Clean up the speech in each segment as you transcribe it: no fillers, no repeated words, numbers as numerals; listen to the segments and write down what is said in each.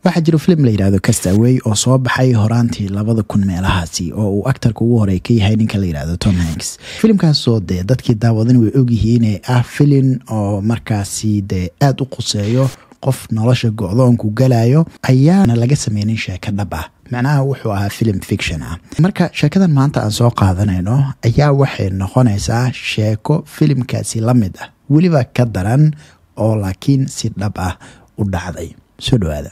waxaa jiro film la yiraahdo Castaway oo soo baxay horaantii 2000 meelahaasi oo uu actorka ugu horeeyay ka yahay ninka la yiraahdo Tom Hanks. Filmkaas soo dadkii daawadan way og yihiin ee film oo markaasi aad u quseeyo qof nolosha go'doon ku galayo ayaana laga sameeyay sheeko dhab ah. macnaha wuxuu ahaa film fiction ah. marka sheekadan maanta aan soo qaadanayno ayaa waxay noqonaysaa sheeko filmkaasi la mid ah waliba ka daran oo laakiin si dhab ah u dhacday. soo dhawaada.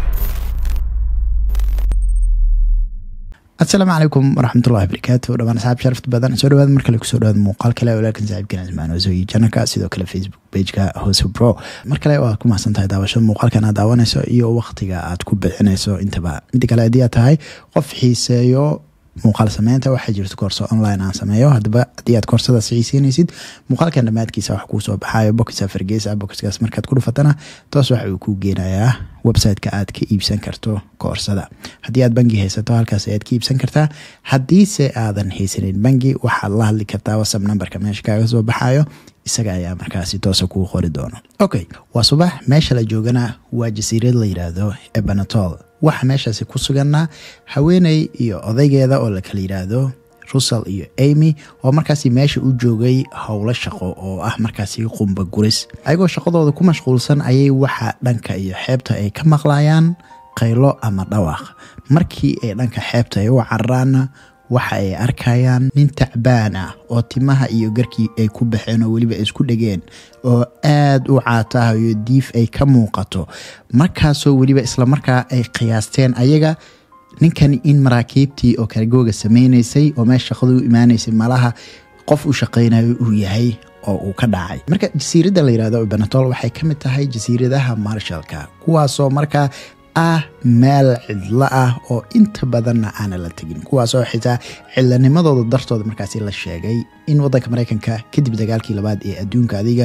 السلام عليكم ورحمة الله وبركاته. دمان صاحب شرفت بدن سو دواد markale ku soo dhawaad muuqaal kale oo laakiin saaxiibkana ismaan oo soo channelka sidoo kale Facebook page-ka Hoso Pro markale waa ku mahadsantahay daawashada muuqaalkan aad daawanayso iyo waqtiga aad ku bixinayso intaba mid kale hadii aad tahay qof xiiseeyo muuqaal sameynta waxa jirto koorso online aan sameeyo hadaba hadii aad koorsada xiiseynaysid muuqaalkan dhamaadkiisa wax ku soo baxayo box Fargeesa boxkaas markaad ku dhufatana toos waxa uu ku geenayaa website-ka aad ka iibsan karto koorsada. hadii aad bangi haysato halkaas aad ka iibsan kartaa. hadii se aadan haysanin bangi waxa la hadli kartaa WhatsApp number-ka meesha kaaga soo baxayo isaga ayaa markaasi toos ku qori doono. okay waa subax meesha la joogana waa jasiirad la yiraahdo Ebenatol. waxa meeshaasi ku suganaa haweeney iyo odaygeeda oo la kala yiraahdo Russell iyo Amy oo markaasi meesha u joogay hawlo shaqo oo ah markaasi qumba guris. ayagoo shaqadooda ku mashquulsan ayay waxa dhanka iyo xeebta ay ka maqlayaan qaylo ama dhawaaq. markii ay dhanka xeebta ay u cararaan waxa ay arkayaan nin tacbaan ah oo timaha iyo garkii ay ku baxeen oo waliba isku dhageen oo aad u caatahayo diif ay ka muuqato. markaasoo waliba isla markaa ay qiyaasteen ayaga ninkan in maraakiibtii oo kargooga sameynaysay oo meesha shaqadu u imaanaysay malaha qof u shaqeynayo uu yahay oo uu ka dhacay. marka jasiiradda la yiraahdo Ebenatol waxay ka mid tahay jasiiradaha Marshallka kuwaasoo markaa ah meel cidla ah oo inta badan aan la tagin kuwaasoo xitaa cilanimadooda dartooda markaasi la sheegay in wadanka Mareykanka kadib dagaalkii labaad ee adduunka adiga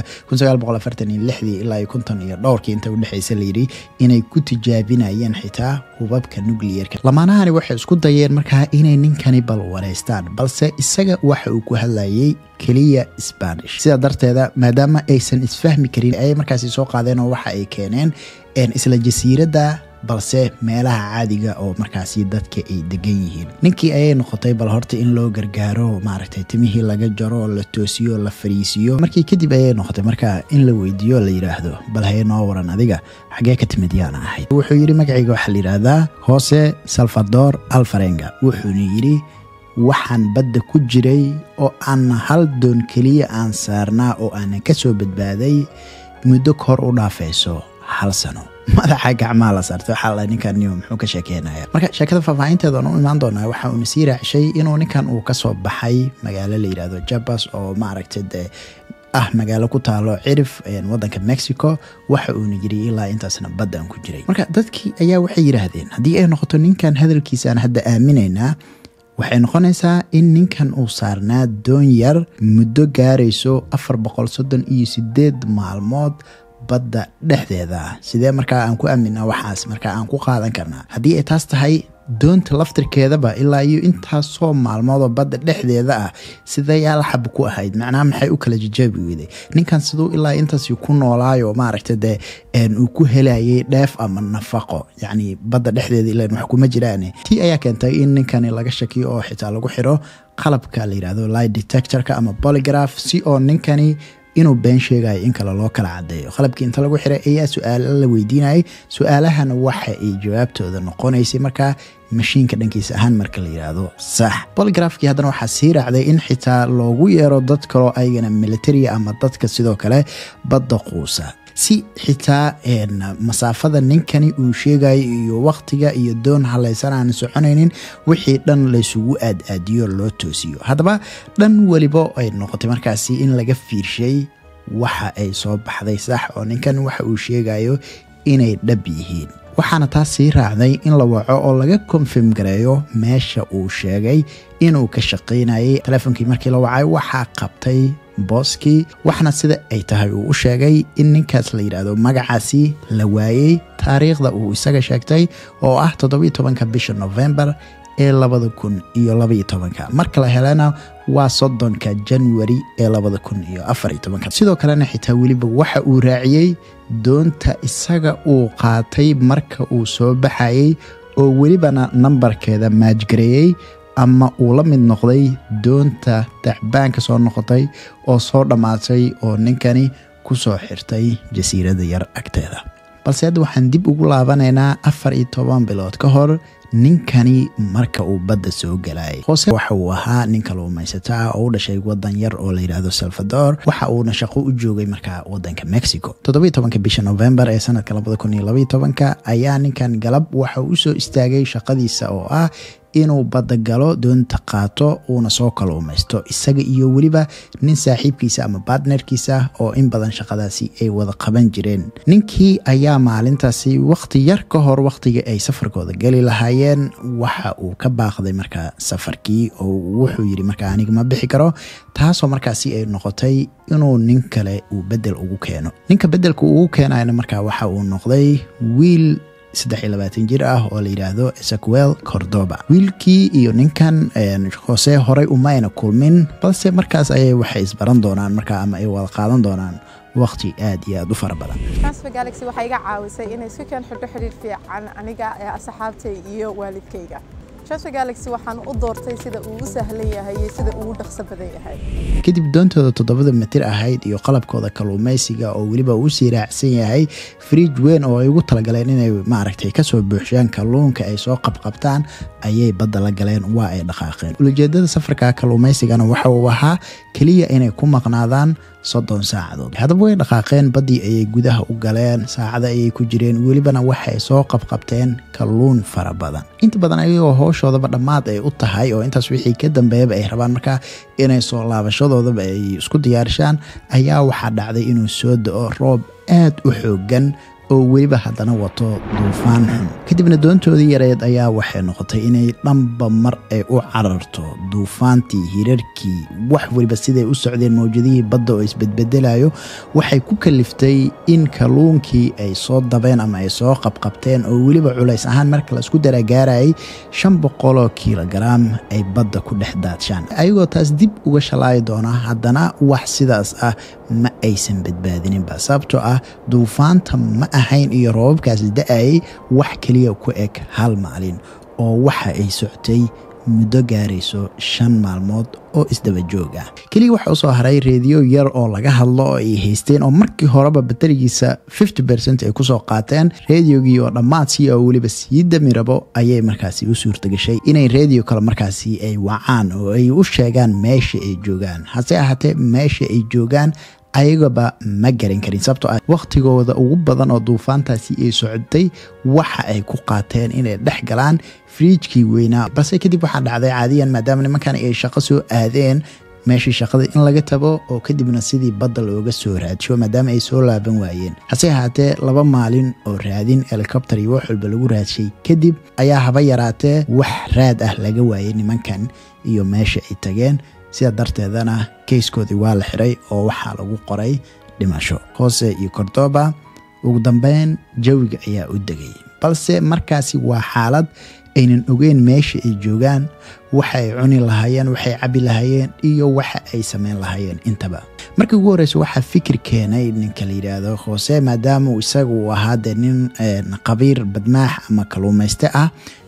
1946 ilaa 52 inta u dhaxaysay la yiri inay ku tijaabinayeen xitaa hubabka nuclear-ka. lamaanahani waxay isku dayeen markaa inay ninkani bal wareystaan balse isaga waxa uu ku hadlayay kaliya Spanish. sida darteeda maadaama aysan isfahmi karin ay markaasi soo qaadeen oo waxa ay keeneen isla jasiiradda balse meelaha caadiga oo markaasi dadka ay degan yihiin. ninkii ayay noqotay bal horta in loo gargaaro maaragtay timihii laga jaro la toosiyo la fariisiyo. markii kadib ayay noqotay markaa in la weydiiyo la yiraahdo bal hay noo waran adiga xagee ka timid yaan ahayd. wuxuu yiri magacayga waxa la yiraahdaa Jose Salvador Alvarenga. wuxuu yiri waxaan badda ku jiray oo aan hal doon kaliya aan saarnaa oo aan ka soo badbaaday muddo kor u dhaafayso 1 sano. madaxa gacmaha la saartay waxa la ninkan muxuu ka sheekeynaya. marka sheekada faahfaahinteeda oo imaan doona waxa uu sii raacishay inuu ninkan uu ka soo baxay magaalo la yiraahdo Chiapas oo maaragtay magaalo ku taalo cirif wadanka Mexico. waxa uu yiri ilaa intaasna badan ku jiray. marka dadkii ayaa waxay yiraahdeen hadii ay noqoto ninkan hadalkiisa aan hadda aaminayna waxay noqonaysaa in ninkan uu saarnaa doon yar muddo gaarayso 438 maalmood badda dhexdeeda. sidee markaa aan ku aaminaa waxaas markaa aan ku qaadan karnaa hadii ay taas tahay doonta laftirkeedaba ilaa iyo intaas soo maalmood oo badda dhexdeeda ah sidee yaa la xab ku ahayd macnaha maxay u kala jajaabi weeday ninkan sidoo ilaa intaas ku noolaayo maaragtay uu ku helayay dheef ama nafaqo yani badda dhexdeeda ilaa wax kuma jiraan. tii ayaa keentay in ninkan laga shakiyo oo xitaa lagu xiro qalabka la yiraahdo lie detector-ka ama polygraph si oo ninkani inuu been sheegay in kala loo kala cadeeyo. qalabkii inta lagu xiray ayaa su'aalo la weydiinay su'aalahana waxa ay jawaabtooda noqonaysay markaa mashiinka dhankiisa ahaan marka la yiraahdo sax. polygraphkii hadana waxa sii raacday in xitaa loogu yeero dad kale ayagana military ama dadka sidoo kale badda quusa si xitaa masaafada ninkani uu sheegay iyo waqtiga iyo doon halaysan aan soconaynin wixii dhan la isugu aadiyo loo toosiyo. hadaba dhan waliba ay noqotay markaasi in laga fiirshay waxa ay soo baxday sax oo ninkan waxa uu sheegayo inay dhab yihiin. waxaana taas sii raacday in la waco oo laga confirm gareeyo meesha uu sheegay inuu ka shaqeynayay. telefonkii markii la wacay waxa qabtay booskii waxna sida ay tahay uu u sheegay in ninkaas la yiraahdo magacaasi la waayay taariikhda uu isaga sheegtay oo ah 17 bisha November ee 2012 marka la helana waa 30 January ee 2014 sidoo kalena xitaa weliba waxa uu raaciyay doonta isaga uu qaatay marka uu soo baxayay oo welibana nambarkeeda maajgareeyay ama uu la mid noqday doonta tacbaanka soo noqotay oo soo dhamaatay oo ninkani ku soo xirtay jasiirada yar agteeda balse hadda waxaan dib ugu laabanaynaa 14 bilood ka hor ninkani marka uu badda soo galay Jose waxa uu ahaa nin kalluumaysato oo u dhashay wadan yar oo la yiraahdo Salvador waxa uu shaqo u joogay marka wadanka Mexico 17 bisha November ee sanadka 2012 ayaa ninkan galab waxa uu soo istaagay shaqadiisa oo ah inuu badda galo doonta qaato uuna soo kalluumaysto isaga iyo weliba nin saaxiibkiisa ama partnerkiisa oo in badan shaqadaasi ay wada qaban jireen ninkii ayaa maalintaasi waqti yar ka hor waqtiga ay safarkooda gali lahaayeen waxa uu ka baaqday marka safarkii oo wuxuu yiri marka aniga ma bixi karo taasoo markaasi ay noqotay inuu nin kale uu bedel ugu keeno ninka bedelku uu keenayna marka waxa uu noqday wiil 23 jir ah oo la yiraahdo Ezequiel Cordoba wiilkii iyo ninkan Jose horay uma ayna kulmin balse markaas ayay waxay isbaran doonaan marka ama ay wada qaadan doonaan waqti aad iyo aad u fara badan Transfer Galaxy waxay iga caawisay inay si kan xiriir fiican aniga asxaabtay iyo waalidkayga Transfer Galaxy waxaan u doortay sida uu u sahlan yahay iyo sida uu dhaqso badan yahay kadib doontooda 7 mitir ahayd iyo qalabkooda kalluumaysiga oo waliba uu sii raacsan yahay fridge weyn oo ay ugu talagaleen inay maaragtay ka soo buuxiyaan kalluunka ay soo qabqabtaan ayay badda la galeen waa ay dhaqaaqeen ujeedada safarka kalluumaysigana waxa uu ahaa kaliya inay ku maqnaadaan 30 saacadood hadaba way dhaqaaqeen badii ay gudaha u galeen saacada ay ku jireen welibana waxay soo qabqabteen kalluun fara badan inta badan ayagoo hooshooda dhamaad ay u tahay oo intaas wixii ka dambeeyay ay rabaan marka inay soo laabashadooda ay isku diyaarshaan ayaa waxa dhacday inuu soo da'o roob aad u xoogan oo weliba haddana wato duufaan xun kadibna doontoodii yareed ayaa waxay noqotay inay dhanba mar ay u cararto duufaantii hirarkii wax weliba siday u socdeen mawjadihii badda oo isbedbedelayo waxay ku kaliftay in kalluunkii ay soo dabeen ama ay soo qabqabteen oo weliba culays ahaan marka la isku daragaarayay 500 kilogram ay badda ku dhex daadshaan ayagoo taas dib uga shalaayi doona haddana wax sidaas ah ma aysan badbaadinin ba sababtoo ah duufaanta ma ahayn iyo roobabkaas da'ay wax kaliya ku eg hal maalin oo waxa ay socotay muddo gaarayso 5 maalmood oo isdaba joog ah kaliya waxa u soo haray radio yar oo laga hadlo oo ay haysteen oo markii horeba batarigiisa 50% ay ku soo qaateen radiogii oo dhamaadsi oo waliba sii damirabo ayay markaasi u suurta gashay inay radio kale markaasi ay wacaan oo ay u sheegaan meesha ay joogaan hase ahaatee meesha ay joogaan ayagaba ma garan karin sababtoo ah waqtigooda ugu badan oo duufaantaasi ay socotay waxa ay ku qaateen inay dhex galaan fridge-kii weynaa balse kadib waxa dhacday caadiyan maadaama nimankan ay shaqo soo aadeen meeshii shaqada in laga tago oo kadibna sidii badda looga soo raadsho maadaama ay soo laaban waayeen hase ahaatee 2 maalin oo raadin helicopter iyo wax walba lagu raadshay kadib ayaa haba yaraatee wax raad ah laga waayay nimankan iyo meesha ay tageen sida darteedana keiskoodii waa la xiray oo waxaa lagu qoray dhimasho Jose iyo Cordoba ugu dambeyn jawiga ayaa u degay balse markaasi waa xaalad aynan ogeyn meesha ay joogaan waxa ay cuni lahaayeen waxay cabi lahaayeen iyo waxa ay sameyn lahaayeen intaba markii ugu horreysay waxa fikir keenay ninka la yiraahdo Jose maadaama uu isagu ahaa nin qabiir badmaax ama kalluumayste ah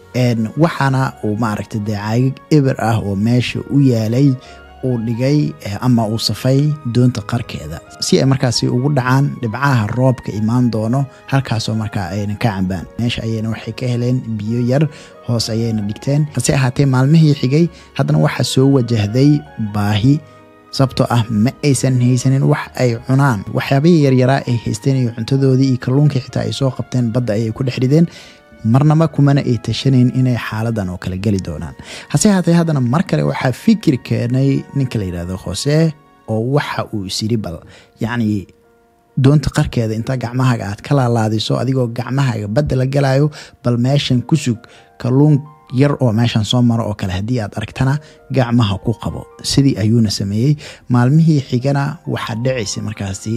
waxaana uu maaragtay caagig eber ah oo meesha u yaalay uu dhigay ama uu safay doonta qarkeeda si ay markaasi ugu dhacaan dhibcaha roobka imaan doono halkaas oo markaa ay ka cambaan meesha ayayna waxay ka heleen biyo yar hoos ayayna dhigteen hase ahaatee maalmihii xigay haddana waxa soo wajahday baahi sababtoo ah ma aysan haysanin wax ay cunaan waxyaabihii yaryaraa ay haysteen iyo cuntadoodii iyo kalluunkii xitaa ay soo qabteen badda ayay ku dhex rideen marnaba kumana ay tashanayn inay xaaladan oo kala gali doonaan hase ahaatee haddana mar kale waxaa fikir keenay ninka la yiraahdo Jose oo waxa uu isiri bal yacni doonta qarkeeda inta gacmahaaga aad ka laalaadiso adigoo gacmahaaga badda la galayo bal meeshan ku sug kalluun yar oo meeshan soo maro oo kale haddii aad aragtana gacmaha ku qabo sidii ayuuna sameeyey maalmihii xigana waxaa dhacaysay markaasi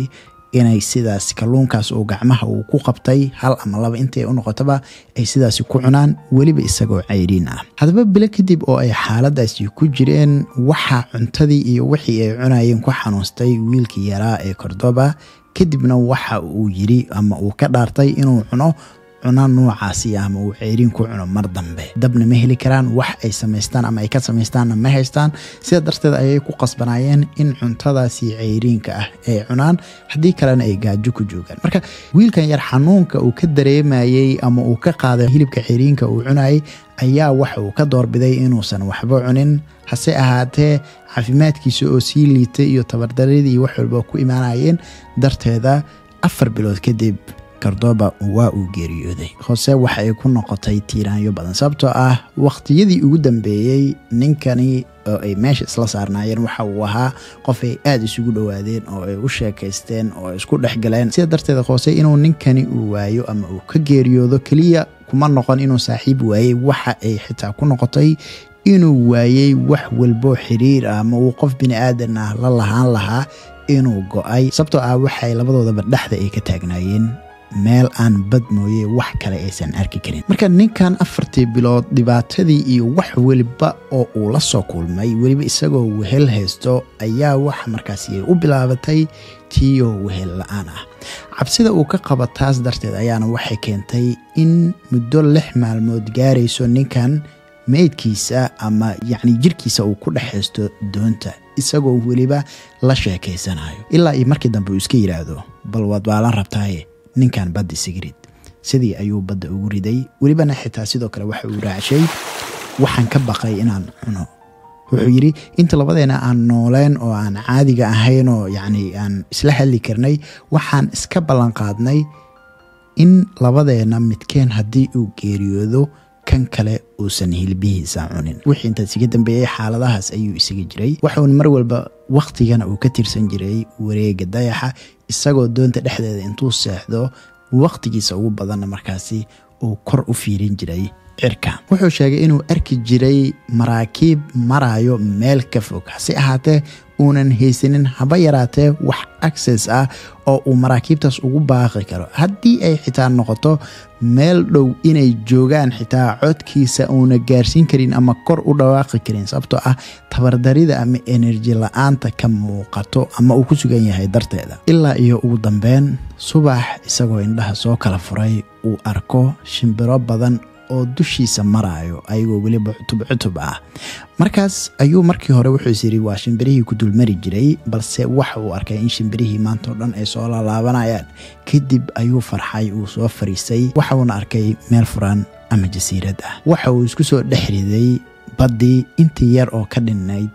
inay sidaas kalluunkaas oo gacmaha uu ku qabtay hal ama laba intay u noqotaba ay sidaas ku cunaan weliba isagoo cayriin ah. Hadaba bilo kadib oo ay xaaladaasi ku jireen waxa cuntadii iyo wixii ay cunayeen ku xanuustay wiilkii yaraa ee Cordoba, kadibna waxa uu yiri ama uu ka dhaartay inuu cuno noocaasi ama uu ceyriin ku cuno mar dambe. Dabna ma heli karaan, wax ay sameystaan ama ay ka sameystaan ma haystaan, sida darteed ayay ku qasbanayeen in cuntadaasi ceyriinka ah ay cunaan haddii kalena ay gaajo ku joogaan. Marka wiilkan yar xanuunka uu ka dareemayay ama uu ka qaaday hilibka ceyriinka uu cunayay ayaa waxa uu ka doorbiday inuusan waxba cunin, hase ahaatee caafimaadkiisa oo sii liitay iyo tabardaradii wax walba ku imaanayeen darteeda 4 bilood kadib Cordoba waa uu geeriyooday. Jose waxa ay ku noqotay tiiraanyo badan sababtoo ah waqtiyadii ugu dambeeyay ninkani oo ay meesha isla saarnaayeen waxa uu ahaa qof ay aad isugu dhawaadeen oo ay u sheekaysteen oo isku dhexgaleen. Sida darteed Jose inuu ninkani uu waayo ama uu ka geeriyoodo kaliya kuma noqon inuu saaxiib waayay, waxa ay xitaa ku noqotay inuu waayay wax walbo xiriir ama uu qof bini aadan ah la lahaan lahaa inuu go'ay sababtoo ah waxay labadoodaba dhaxda ay ka taagnaayeen meel aan bad mooyee wax kale aysan arki karin. Marka ninkan 4 bilood dhibaatadii iyo wax waliba oo uu la soo kulmay waliba isagoo wehel haysto ayaa wax markaasi u bilaabatay tiyo wehel la'aan ah. Cabsida uu ka qabo taas darteed ayaana waxay keentay in muddo 6 maalmood gaarayso ninkan meydkiisa ama jirkiisa uu ku dhaxaysto doonta isagoo waliba la sheekaysanayo ilaa iyo markii dambe uu iska yiraahdo bal waad baalan rabtaaye ninkan badda sigarid sidii ayuu badda ugu riday. welibana xitaa sidoo kale waxa uu raacay waxaan ka baqay inaan cuno. wuxuu yiri inta labadeena aan nooleen oo aan caadiga ahayn oo aan isla hadli karnay waxaan iska ballan qaadnay in labadeena midkeen haddii uu geeriyoodo kan kale uusan hilbihiisa cunin. wixii inta siga dambeeyay xaaladahaas ayuu isaga jiray. waxa uu mar walba waqtigana uu ka tirsan jiray wareega dayaxa isagoo doonta dhexdeeda intuu seexdo waqtigiisa ugu badan markaasi uu kor u fiirin jiray cirka. wuxuu sheegay inuu arki jiray maraakiib marayo meel ka fog, hase ahaatee uunan haysanin haba yaraatee wax access ah oo uu maraakiibtaas ugu baaqi karo. haddii ay xitaa noqoto meel dhow inay joogaan xitaa codkiisa uuna gaarsiin karin ama kor u dhawaaqi karin sababtoo ah tabardarida ama energy la'aanta ka muuqato ama uu ku sugan yahay darteeda. ilaa iyo ugu dambeyn subax isagoo indhaha soo kala furay uu arko shimbiro badan oo dushiisa marayo ayagoo waliba cutub ah. markaas ayuu markii hore wuxuu yiri waa shimbirihii ku dulmari jiray, balse waxa uu arkay in shimbirihii maanta oo dhan ay soo laabanayaan. kadib ayuu farxay, uu soo fariisay, waxa uu arkay meel furan ama jasiirad ah. waxa uu isku soo dhexriday badii intii yar oo ka dhinayd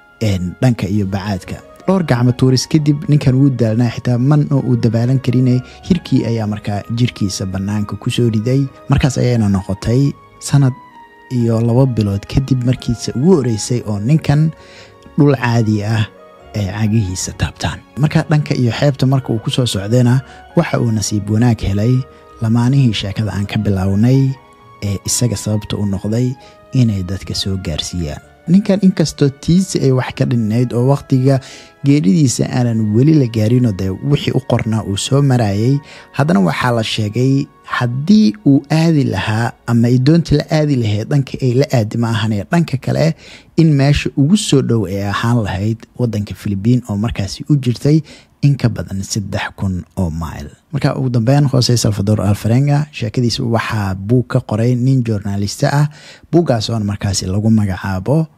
dhanka iyo bacaadka. dhowr gacmo tuuris kadib ninkan wuu daalnaa, xitaa man oo uu dabaalan karinay hirkii ayaa markaa jirkiisa banaanka ku soo riday. markaas ayayna noqotay 1 iyo 2 bilood kadib markiisa ugu horeysay oo ninkan dhul caadi ah ee cagihiisa taabtaan. marka dhanka iyo xeebta marka uu ku soo socdayna waxa uu nasiib wanaag helay lamaanihii sheekada aan ka bilownay ee isaga sababta u noqday inay dadka soo gaarsiiyaan. ninkan inkastoo tiisi ay wax ka dhinayd oo waqtiga geeridiisa aanan weli la gaarin oo wixii u qornaa uu soo marayay, haddana waxaa la sheegay haddii uu aadi lahaa ama ay doonta la aadi lahayd dhanka ay la aadi ma ahanee dhanka kale in meesha ugu soo dhow ay ahaan lahayd wadanka Philippines oo markaasi u jirtay in ka badan 3,000 oo mile. marka ugu dambeyn Jose Salvador Alvarenga sheekadiisa waxaa buug ka qoray nin journalista ah. buuggaas oo markaasi lagu magacaabo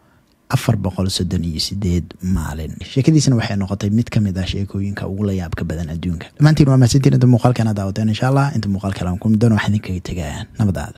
438 maalin. sheekadiisana waxay noqotay mid ka mid ah sheekooyinka ugu la yaabka badan adduunka. dhammaantiin waa mahadsantiin inta muuqaalkan aad daawateen. insha Allah inta muuqaalkan aan ku midano waxaan idinkaga tagayaa nabad.